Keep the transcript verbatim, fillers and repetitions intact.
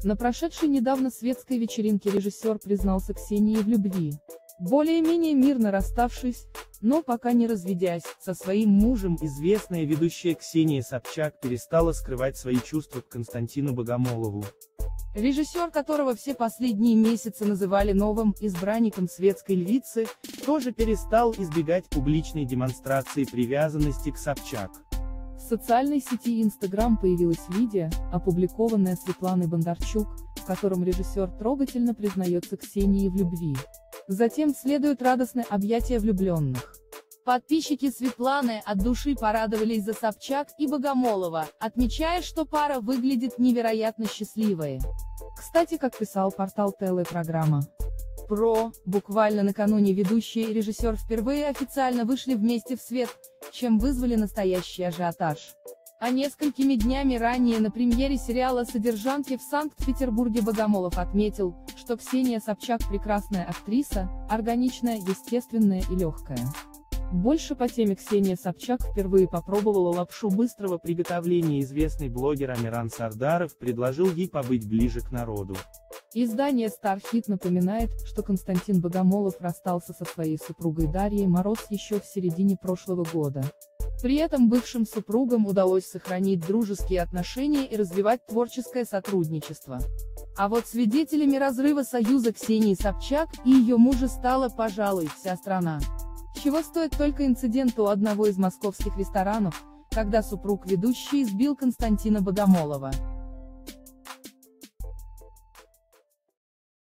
На прошедшей недавно светской вечеринке режиссер признался Ксении в любви. Более-менее мирно расставшись, но пока не разведясь, со своим мужем, известная ведущая Ксения Собчак перестала скрывать свои чувства к Константину Богомолову. Режиссер, которого все последние месяцы называли новым избранником светской львицы, тоже перестал избегать публичной демонстрации привязанности к Собчак. В социальной сети Instagram появилось видео, опубликованное Светланой Бондарчук, в котором режиссер трогательно признается Ксении в любви. Затем следует радостное объятие влюбленных. Подписчики Светланы от души порадовались за Собчак и Богомолова, отмечая, что пара выглядит невероятно счастливой. Кстати, как писал портал телепрограмма Про, буквально накануне ведущий и режиссер впервые официально вышли вместе в свет, чем вызвали настоящий ажиотаж. А несколькими днями ранее на премьере сериала «Содержанки» в Санкт-Петербурге Богомолов отметил, что Ксения Собчак прекрасная актриса, органичная, естественная и легкая. Больше по теме. Ксения Собчак впервые попробовала лапшу быстрого приготовления. Известный блогер Амиран Сардаров предложил ей побыть ближе к народу. Издание StarHit напоминает, что Константин Богомолов расстался со своей супругой Дарьей Мороз еще в середине прошлого года. При этом бывшим супругам удалось сохранить дружеские отношения и развивать творческое сотрудничество. А вот свидетелями разрыва союза Ксении Собчак и ее мужа стала, пожалуй, вся страна. Чего стоит только инцидент у одного из московских ресторанов, когда супруг ведущей избил Константина Богомолова.